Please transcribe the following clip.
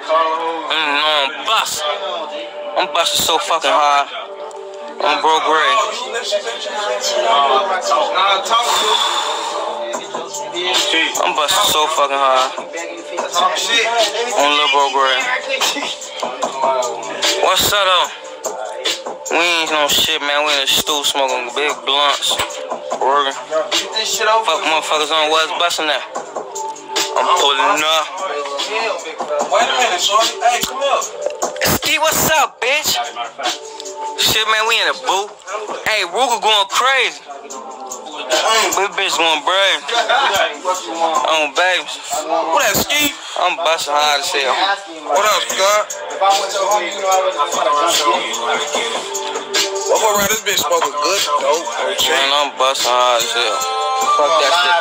I'm busting. I'm busting so fucking hard. I'm broke Gray. I'm busting so fucking hard. On Lil Bro Gray. What's up though? We ain't no shit, man. We in the stool smoking big blunts. Working. Fuck motherfuckers on what's busting that. I'm pulling up. Wait a minute, shorty. Hey, come up. Ski, what's up, bitch? Shit, man, we in the booth. Hey, Ruger going crazy. This bitch going brave. On baby. What that, Ski? I'm busting hard as hell. What up, Scott? If I went to home, you know I was What around this bitch smoking good dope? Man, I'm busting hard as hell. Fuck that shit.